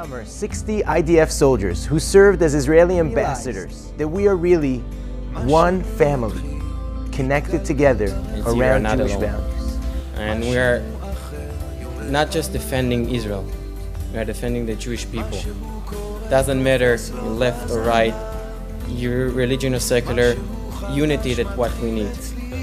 summer, 60 IDF soldiers who served as Israeli ambassadors that we are really one family, connected together around Jewish values. And we are not just defending Israel, we are defending the Jewish people. Doesn't matter left or right, your religion or secular, unity is what we need.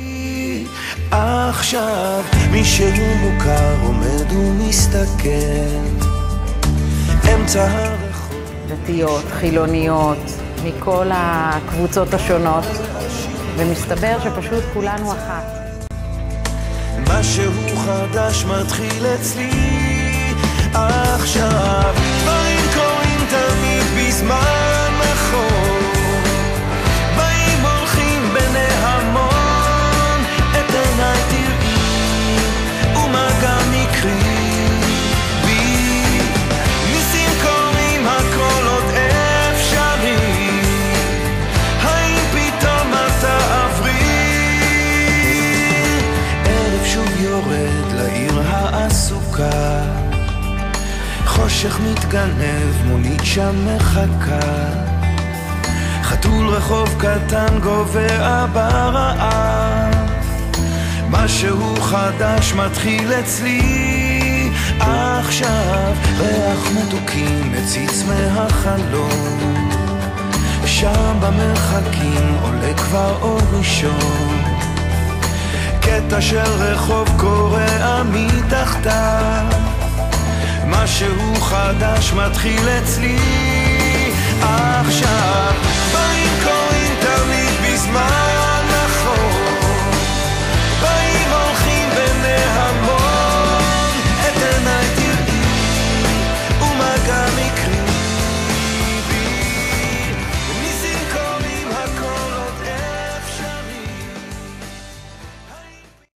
עכשיו מישהו מוכר עומד ומסתכל אמצע הרחוב דתיות, חילוניות, מכל הקבוצות השונות ומסתבר שפשוט כולנו אחת. משהו חדש מתחיל אצלי עכשיו דברים קורים תמיד בזמן נכון באים הולכים בני המון את עיניי תראי ומה גם נקרי בי ניסים קורים הכל עוד אפשרי האם פתאום אתה עברי ערב שוב יורד לעיר העסוקה חושך מתגנב מונית שם מחכה חתול רחוב קטן גובע ברעב משהו חדש מתחיל אצלי עכשיו ריח מתוקים מציץ מהחלום שם במרחקים עולה כבר אור ראשון קטע של רחוב קורע מתחתיו משהו חדש מתחיל אצלי עכשיו דברים קורים תמיד בזמן